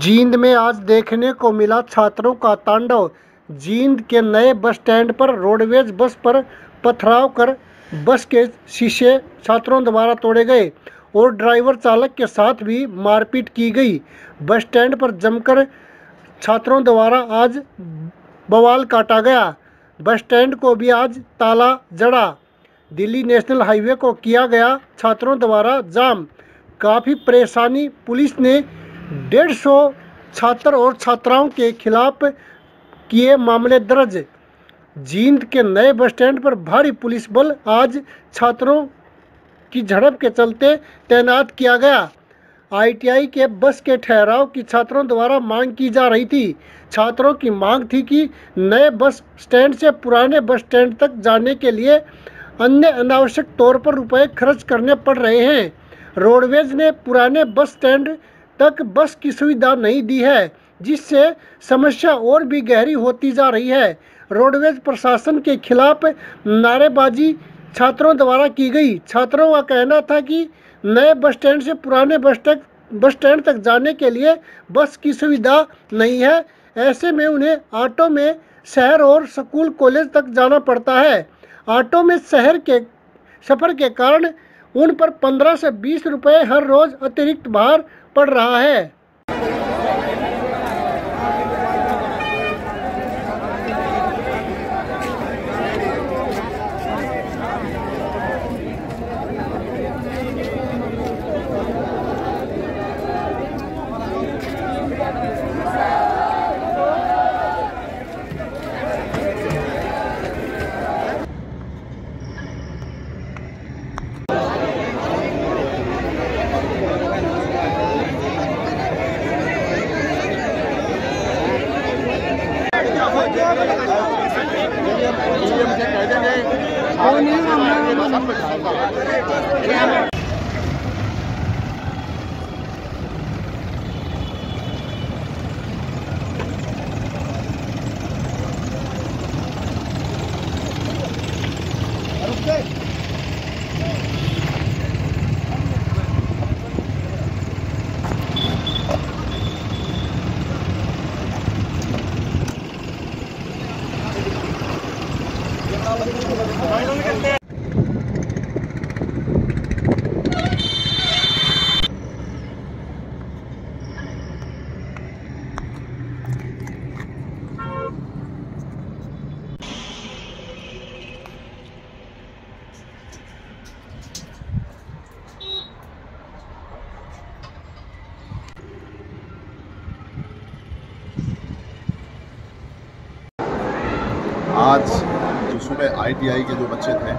जींद में आज देखने को मिला छात्रों का तांडव। जींद के नए बस स्टैंड पर रोडवेज बस पर पथराव कर बस के शीशे छात्रों द्वारा तोड़े गए और ड्राइवर चालक के साथ भी मारपीट की गई। बस स्टैंड पर जमकर छात्रों द्वारा आज बवाल काटा गया। बस स्टैंड को भी आज ताला जड़ा। दिल्ली नेशनल हाईवे को किया गया छात्रों द्वारा जाम। काफ़ी परेशानी। पुलिस ने 150 छात्र और छात्राओं के खिलाफ किए मामले दर्ज। जींद के नए बस स्टैंड पर भारी पुलिस बल आज छात्रों की झड़प के चलते तैनात किया गया। आईटीआई के बस के ठहराव की छात्रों द्वारा मांग की जा रही थी। छात्रों की मांग थी कि नए बस स्टैंड से पुराने बस स्टैंड तक जाने के लिए अन्य अनावश्यक तौर पर रुपए खर्च करने पड़ रहे हैं। रोडवेज ने पुराने बस स्टैंड तक बस की सुविधा नहीं दी है, जिससे समस्या और भी गहरी होती जा रही है। रोडवेज प्रशासन के खिलाफ नारेबाजी छात्रों द्वारा की गई। छात्रों का कहना था कि नए बस स्टैंड से पुराने बस स्टैंड तक जाने के लिए बस की सुविधा नहीं है। ऐसे में उन्हें ऑटो में शहर और स्कूल कॉलेज तक जाना पड़ता है। ऑटो में शहर के सफ़र के कारण उन पर 15 से 20 रुपये हर रोज़ अतिरिक्त भार पड़ रहा है। आज जो सुबह आईटीआई के जो बच्चे थे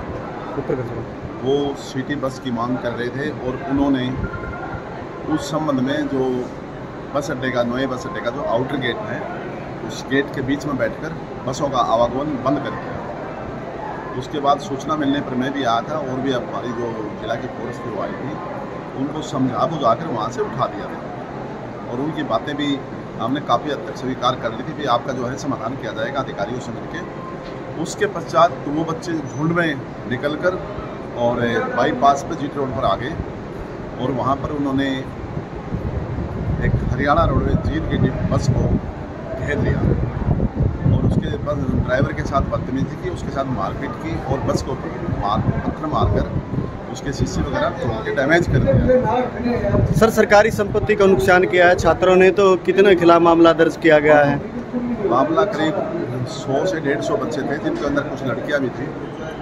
वो सिटी बस की मांग कर रहे थे और उन्होंने उस संबंध में जो बस अड्डे का नए बस अड्डे का जो आउटर गेट है उस गेट के बीच में बैठकर बसों का आवागमन बंद कर दिया। उसके बाद सूचना मिलने पर मैं भी आया था और भी हमारी जो जिला की फोर्स थी वो आई थी, उनको समझा बुझाकर वहाँ से उठा दिया था और उनकी बातें भी हमने काफ़ी हद तक स्वीकार कर ली थी कि आपका जो है समाधान किया जाएगा अधिकारियों से मिलकर। उसके पश्चात वो बच्चे झुंड में निकलकर और बाईपास पर जीटी रोड पर आ गए और वहाँ पर उन्होंने एक हरियाणा रोडवेज जींद की बस को घेर लिया और उसके बस ड्राइवर के साथ बदतमीजी की, उसके साथ मारपीट की और बस को पत्थर मारकर उसके शीशे वगैरह तोड़ के डैमेज कर दिया। सर, सरकारी संपत्ति का नुकसान किया है छात्रों ने, तो कितने खिलाफ मामला दर्ज किया गया है? मामला करीब 100 से 150 बच्चे थे, जिनके अंदर कुछ लड़कियां भी थी,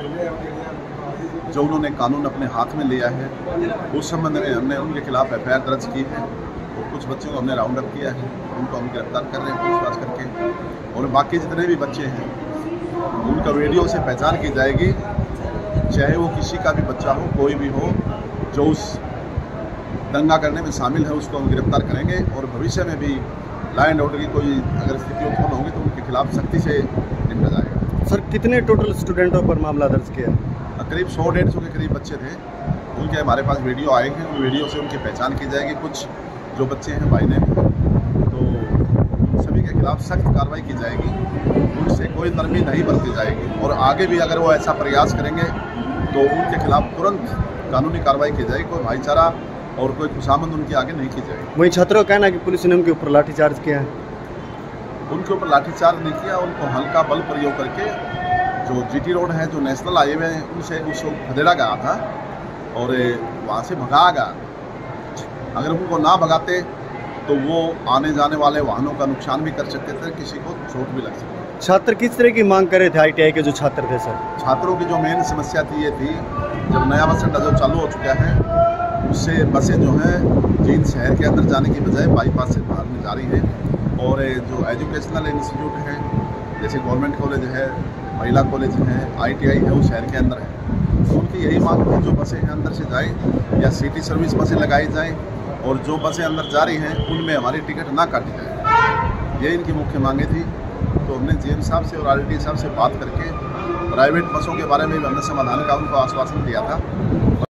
जो उन्होंने कानून अपने हाथ में लिया है। उस संबंध में हमने उनके खिलाफ एफआईआर दर्ज की है और कुछ बच्चों को हमने राउंड अप किया है, उनको हम गिरफ्तार कर रहे हैं पूछताछ करके। और बाकी जितने भी बच्चे हैं उनका वीडियो से पहचान की जाएगी, चाहे वो किसी का भी बच्चा हो, कोई भी हो जो उस दंगा करने में शामिल है, उसको हम गिरफ्तार करेंगे और भविष्य में भी लॉ एंड ऑर्डर की कोई अगर स्थिति उत्पन्न होगी तो उनके खिलाफ सख्ती से निपटा जाएगा। सर, कितने टोटल स्टूडेंटों पर मामला दर्ज किया? करीब 100-150 के करीब बच्चे थे, उनके हमारे पास वीडियो आए हैं, उन वीडियो से उनकी पहचान की जाएगी। कुछ जो बच्चे हैं भाई ने, तो उन सभी के खिलाफ सख्त कार्रवाई की जाएगी, उनसे कोई नरमी नहीं बरती जाएगी और आगे भी अगर वो ऐसा प्रयास करेंगे तो उनके खिलाफ तुरंत कानूनी कार्रवाई की जाएगी। कोई भाईचारा और कोई खुशामद उनकी आगे नहीं की जाएगी। वहीं छात्रों का कहना है कि पुलिस ने उनके ऊपर लाठीचार्ज किया है। उनके ऊपर लाठीचार्ज नहीं किया, उनको हल्का बल प्रयोग करके जो जीटी रोड है, जो नेशनल हाईवे है, उनसे उसको खदेड़ा गया था और वहाँ से भगाया गया। अगर उनको ना भगाते तो वो आने जाने वाले वाहनों का नुकसान भी कर सकते थे, किसी को चोट भी लग सकती थी। छात्र किस तरह की मांग कर रहे थे ITI के जो छात्र थे सर? छात्रों की जो मेन समस्या थी ये थी, जब नया बस अड्डा जो चालू हो चुका है उससे बसें जो हैं जींद शहर के अंदर जाने की बजाय बाईपास से बाहर में जा रही हैं। और जो एजुकेशनल इंस्टीट्यूट है, जैसे गवर्नमेंट कॉलेज है, महिला कॉलेज है, ITI है, वो शहर के अंदर है। तो उनकी यही मांग है जो बसें अंदर से जाएँ या सिटी सर्विस बसें लगाई जाएँ और जो बसें अंदर जा रही हैं उनमें हमारी टिकट ना काटी जाए। ये इनकी मुख्य मांगे थी। तो हमने GM साहब से और RTI साहब से बात करके प्राइवेट बसों के बारे में भी हमने समाधान का उनको आश्वासन दिया था।